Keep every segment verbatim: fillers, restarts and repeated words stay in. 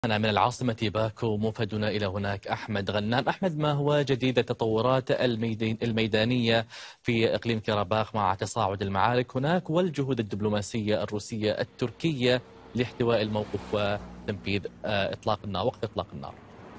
أنا من العاصمة باكو موفدنا إلى هناك أحمد غنام. أحمد، ما هو جديد التطورات الميدانية في إقليم كرباخ مع تصاعد المعارك هناك والجهود الدبلوماسية الروسية التركية لاحتواء الموقف وتنفيذ إطلاق النار وقت إطلاق النار؟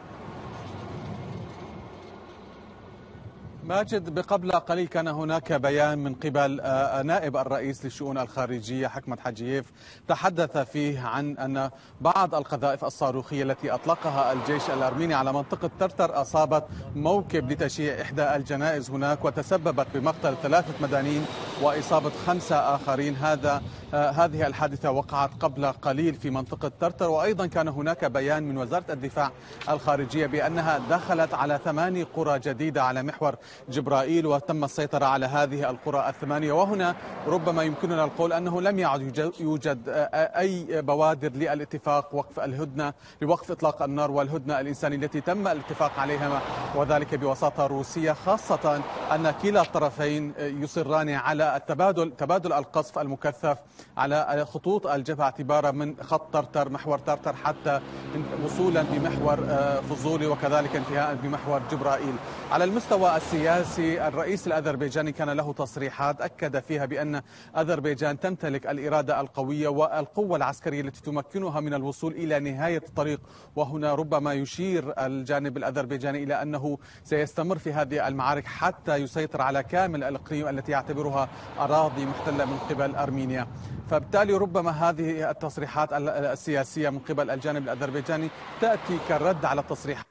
ماجد، بقبل قليل كان هناك بيان من قبل نائب الرئيس للشؤون الخارجية حكمت حجييف، تحدث فيه عن أن بعض القذائف الصاروخية التي أطلقها الجيش الأرميني على منطقة ترتر أصابت موكب لتشييع إحدى الجنائز هناك وتسببت بمقتل ثلاثة مدنيين وإصابة خمسة آخرين. هذا هذه الحادثة وقعت قبل قليل في منطقة ترتر. وأيضا كان هناك بيان من وزارة الدفاع الخارجية بأنها دخلت على ثماني قرى جديدة على محور جبرائيل وتم السيطرة على هذه القرى الثمانية. وهنا ربما يمكننا القول أنه لم يعد يوجد أي بوادر للاتفاق وقف الهدنة لوقف إطلاق النار والهدنة الإنسانية التي تم الاتفاق عليها وذلك بوساطة روسية، خاصة أن كلا الطرفين يصران على التبادل تبادل القصف المكثف على خطوط الجبهة اعتبارا من خط ترتر محور ترتر حتى وصولا بمحور فضولي وكذلك انتهاء بمحور جبرائيل. على المستوى السياسي الرئيس الأذربيجاني كان له تصريحات أكد فيها بأن أذربيجان تمتلك الإرادة القوية والقوة العسكرية التي تمكنها من الوصول إلى نهاية الطريق. وهنا ربما يشير الجانب الأذربيجاني إلى أنه سيستمر في هذه المعارك حتى يسيطر على كامل الإقليم التي يعتبرها أراضي محتلة من قبل أرمينيا. فبالتالي ربما هذه التصريحات السياسية من قبل الجانب الأذربيجاني تأتي كالرد على التصريحات.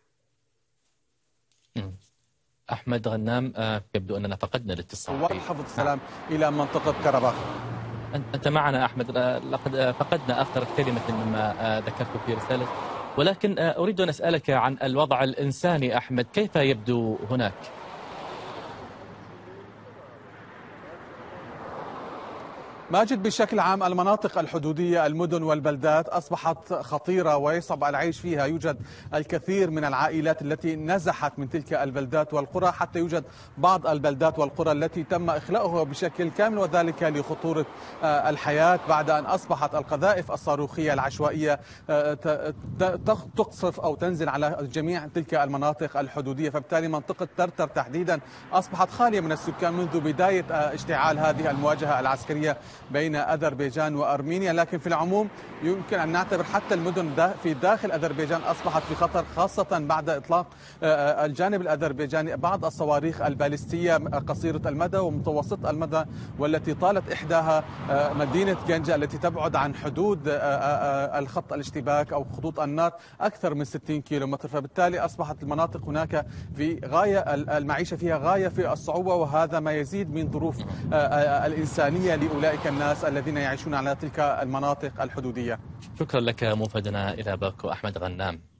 أحمد غنام، يبدو أننا فقدنا الاتصال. والحفظ السلام إلى منطقة كرباخ. أنت معنا أحمد، لقد فقدنا آخر كلمة مما ذكرته في رسالة، ولكن أريد أن أسألك عن الوضع الإنساني. أحمد، كيف يبدو هناك؟ ماجد، بشكل عام المناطق الحدودية المدن والبلدات أصبحت خطيرة ويصعب العيش فيها. يوجد الكثير من العائلات التي نزحت من تلك البلدات والقرى، حتى يوجد بعض البلدات والقرى التي تم إخلاؤها بشكل كامل وذلك لخطورة الحياة بعد أن أصبحت القذائف الصاروخية العشوائية تقصف أو تنزل على جميع تلك المناطق الحدودية. فبالتالي منطقة ترتر تحديدا أصبحت خالية من السكان منذ بداية اشتعال هذه المواجهة العسكرية بين أذربيجان وأرمينيا. لكن في العموم يمكن أن نعتبر حتى المدن في داخل أذربيجان أصبحت في خطر، خاصة بعد إطلاق الجانب الأذربيجاني بعض الصواريخ البالستية قصيرة المدى ومتوسط المدى، والتي طالت إحداها مدينة جنجة التي تبعد عن حدود الخط الاشتباك أو خطوط النار أكثر من ستين كيلومتر. فبالتالي أصبحت المناطق هناك في غاية المعيشة فيها غاية في الصعوبة، وهذا ما يزيد من ظروف الإنسانية لأولئك الناس الذين يعيشون على تلك المناطق الحدودية. شكرا لك موفدنا إلى باكو أحمد غنام.